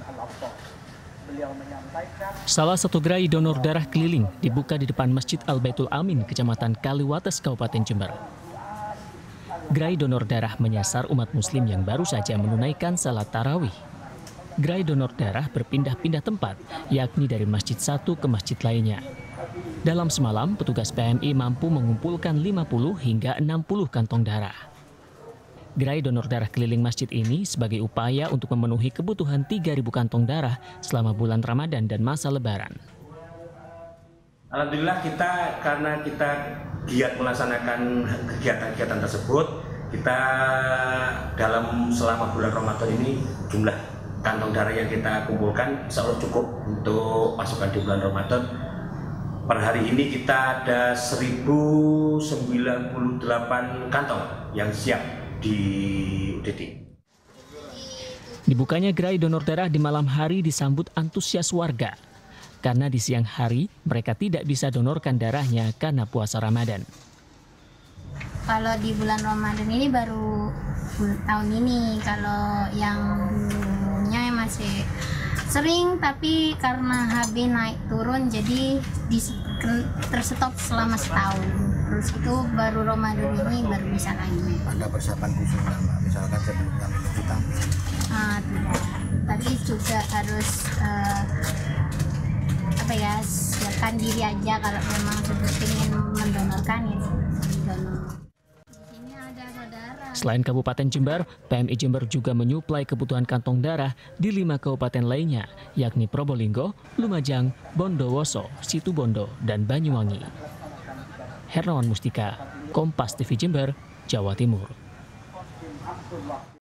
Salah satu gerai donor darah keliling dibuka di depan Masjid Al-Baitul Amin, Kecamatan Kaliwates, Kabupaten Jember. Gerai donor darah menyasar umat muslim yang baru saja menunaikan salat tarawih. Gerai donor darah berpindah-pindah tempat, yakni dari masjid satu ke masjid lainnya. Dalam semalam, petugas PMI mampu mengumpulkan 50 hingga 60 kantong darah. Gerai donor darah keliling masjid ini sebagai upaya untuk memenuhi kebutuhan 3.000 kantong darah selama bulan Ramadan dan masa Lebaran. Alhamdulillah karena kita giat melaksanakan kegiatan-kegiatan tersebut, kita selama bulan Ramadan ini jumlah kantong darah yang kita kumpulkan insya Allah cukup untuk pasukan di bulan Ramadan. Per hari ini kita ada 1098 kantong yang siap di UDD. Dibukanya gerai donor darah di malam hari disambut antusias warga. Karena di siang hari mereka tidak bisa donorkan darahnya karena puasa Ramadan. Kalau di bulan Ramadan ini baru tahun ini, kalau yang dulunya masih sering, tapi karena HB naik turun jadi terstop selama setahun. Terus itu baru Ramadan ini baru bisa lagi. Ada persiapan khusus nggak, Mbak? Misalkan sebelumnya menuju tamu? Tidak. Tapi juga harus siapkan diri aja kalau memang sudah ingin mendonorkan ya. Selain Kabupaten Jember, PMI Jember juga menyuplai kebutuhan kantong darah di 5 kabupaten lainnya, yakni Probolinggo, Lumajang, Bondowoso, Situbondo, dan Banyuwangi. Hernawan Mustika, Kompas TV Jember, Jawa Timur.